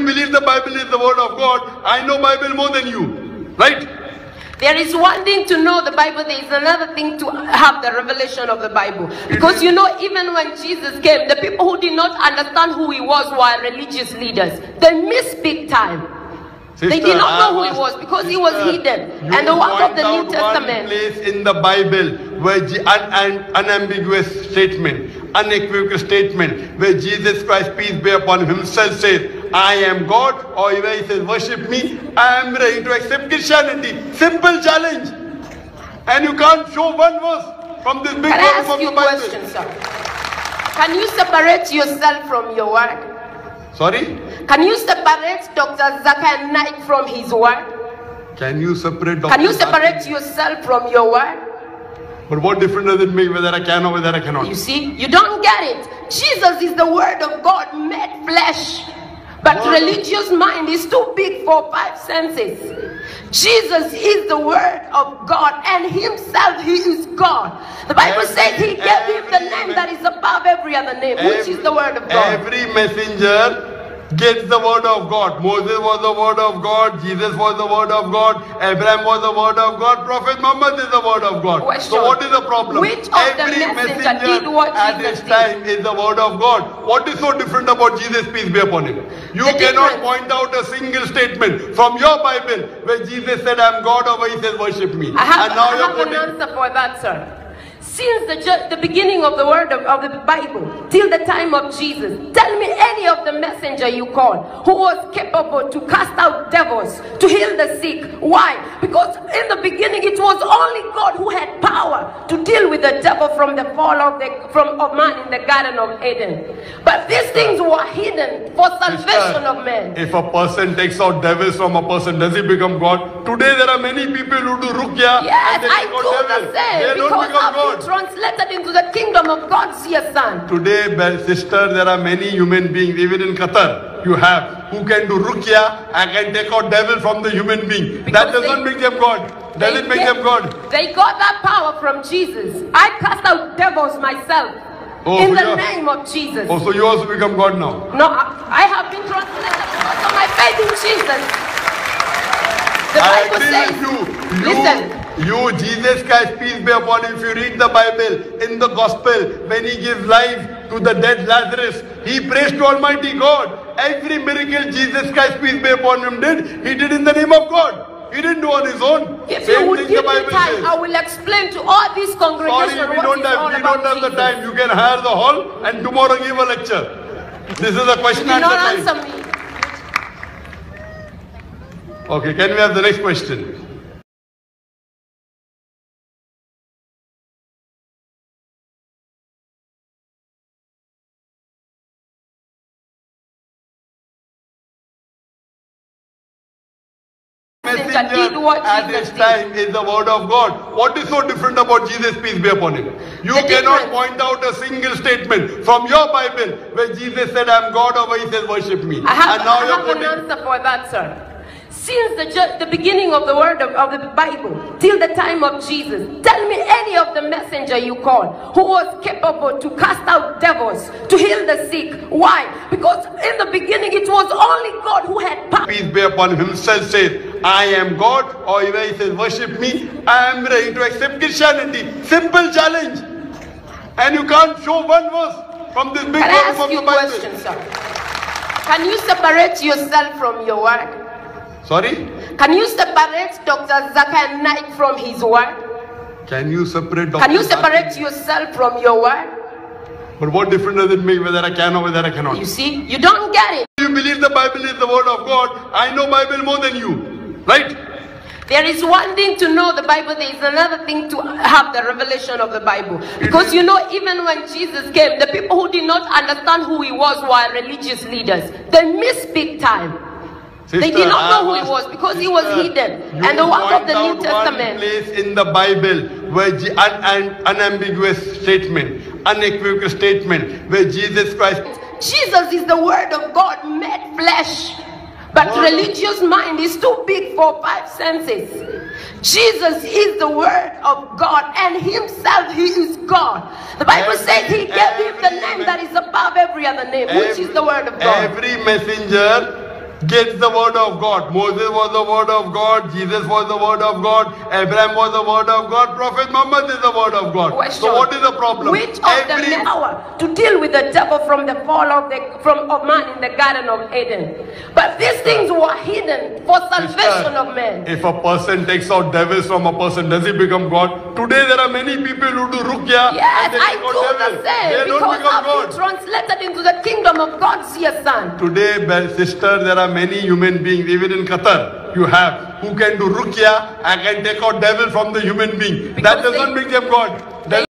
believe the Bible is the word of God. I know Bible more than you. Right? There is one thing to know the Bible, there is another thing to have the revelation of the Bible. Because you know, even when Jesus came, the people who did not understand who he was were religious leaders. They missed big time. Sister, they did not know who he was because he was hidden. And the work of the New Testament. One place in the Bible where unambiguous statement, unequivocal statement, where Jesus Christ, peace be upon him, himself says, I am God, or where he says, worship me, I am ready to accept Christianity. Simple challenge. And you can't show one verse from this big volume of the Bible. Can I ask you a question, sir? Can you separate yourself from your word? Sorry? Can you separate Dr. Zakir Naik from his word? Can you separate Dr. Can you separate yourself from your word? But what difference does it make whether I can or whether I cannot? You see, you don't get it. Jesus is the word of God made flesh. But religious mind is too big for five senses. Jesus is the word of God, and himself, he is God. The Bible says he gave him the name that is above every other name, which is the word of God. Every messenger gets the word of God. Moses was the word of God. Jesus was the word of God. Abraham was the word of God. Prophet Muhammad is the word of God. Question. So what is the problem? Which of Every the messenger did what at Jesus this time is the word of God. What is so different about Jesus, peace be upon him? You cannot point out a single statement from your Bible where Jesus said, I am God, or where he says, worship me. I have an answer for that, sir. Since the beginning of the word of the Bible till the time of Jesus, tell me any of the messenger you call who was capable to cast out devils, to heal the sick. Why? Because in the beginning it was only God who had power to deal with the devil from the fall of man in the Garden of Eden. But these things were hidden for salvation of men. If a person takes out devils from a person, does he become God? Today there are many people who do ruqya. Yes, I do the same. They don't become God. Translated into the kingdom of God's dear son. Today, sister, there are many human beings, even in Qatar, you have, who can do ruqya and can take out devil from the human being. Because that does not make them God. Does it make them God? They got that power from Jesus. I cast out devils myself. In the name of Jesus. Oh, so you also become God now? No, I have been translated because of my faith in Jesus. The Bible says, listen. You, Jesus Christ, peace be upon him. If you read the Bible, in the Gospel, when he gives life to the dead Lazarus, he prays to Almighty God. Every miracle Jesus Christ, peace be upon him, he did in the name of God. He didn't do on his own. If you would give me time, I will explain to all these congregations. Sorry, we don't have the time. You can hire the hall and tomorrow give a lecture. This is a question and answer time. Me. Okay, can we have the next question? At this time is the word of God. What is so different about Jesus, peace be upon him? You cannot point out a single statement from your Bible where Jesus said, I am God, or where he says, worship me. I have an answer for that, sir. Since the beginning of the word of the Bible till the time of Jesus, tell me any of the messenger you call who was capable to cast out devils, to heal the sick. Why? Because in the beginning it was only God who had power. Peace be upon him, himself says, I am God, or where he says, worship me, I am ready to accept Christianity. Simple challenge. And you can't show one verse from this big volume of the Bible. Can I ask you a question, sir? Can you separate yourself from your word? Sorry? Can you separate Dr. Zakir Naik from his word? Can you separate Can you separate yourself from your word? But what difference does it make whether I can or whether I cannot? You see, you don't get it. You believe the Bible is the word of God. I know Bible more than you. Right? There is one thing to know the Bible, there is another thing to have the revelation of the Bible. Because you know, even when Jesus came, the people who did not understand who he was were religious leaders. They missed big time. Sister, they did not know who he was because he was hidden. And the work of the New Testament. One place in the Bible where unambiguous statement, unequivocal statement, where Jesus Christ. Jesus is the word of God made flesh. But religious mind is too big for five senses. Jesus is the word of God, and himself, he is God. The Bible says he gave him the name that is above every other name, which is the word of God. Every messenger gets the word of God. Moses was the word of God. Jesus was the word of God. Abraham was the word of God. Prophet Muhammad is the word of God. Question. So what is the problem? Which of them had power to deal with the devil from the fall of man in the Garden of Eden? But these things were hidden for salvation of men. If a person takes out devils from a person, does he become God? Today there are many people who do ruqya. Yes, and they I take out do devils. the same. They don't Because become I've been God. translated into the kingdom of God's dear son. Today, sister, there are many human beings, even in Qatar, you have, who can do ruqya and can take out devil from the human being. That does not make them God.